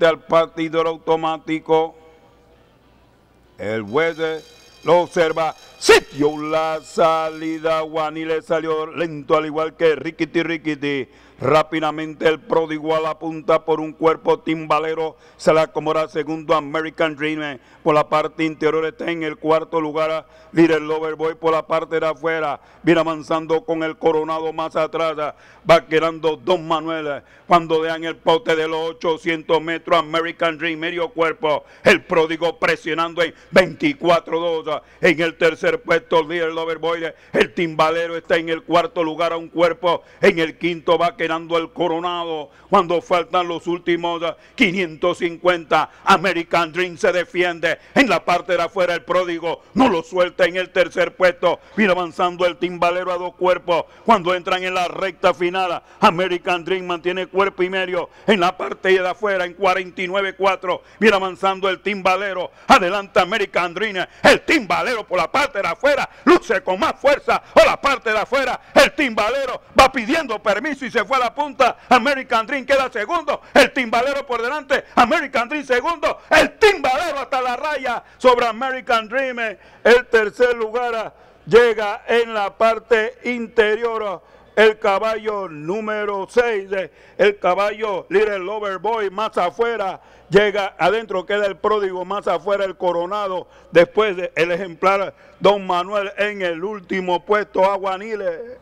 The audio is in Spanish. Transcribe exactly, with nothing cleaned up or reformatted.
frente al partidor automático. El juez lo observa. Sitio la salida. Guaní le salió lento al igual que Riquiti Riquiti. Rápidamente el pródigo a la punta por un cuerpo timbalero. Se le acomoda segundo American Dream. Por la parte interior está en el cuarto lugar Little Loverboy por la parte de afuera. Viene avanzando con el Coronado más atrás. Va quedando Don Manuel. Cuando vean el pote de los ochocientos metros, American Dream medio cuerpo. El pródigo presionando en veinticuatro dos. En el tercer puesto Little Loverboy. El timbalero está en el cuarto lugar a un cuerpo. En el quinto va quedando el Coronado. Cuando faltan los últimos quinientos cincuenta, American Dream se defiende. En la parte de afuera el pródigo no lo suelta en el tercer puesto. Viene avanzando el timbalero a dos cuerpos. Cuando entran en la recta final, American Dream mantiene cuerpo y medio. En la parte de afuera en cuarenta y nueve cuatro. Viene avanzando el timbalero. Adelante American Dream. El timbalero por la parte de afuera luce con más fuerza. Por la parte de afuera el timbalero va pidiendo permiso y se fue a la punta. American Dream queda segundo. El timbalero por delante. American Dream segundo. El timbalero hasta la raya sobre American Dream. El tercer lugar llega en la parte interior el caballo número seis, el caballo Little Loverboy más afuera, llega adentro, queda el pródigo más afuera, el Coronado, después el ejemplar Don Manuel en el último puesto, Aguanile.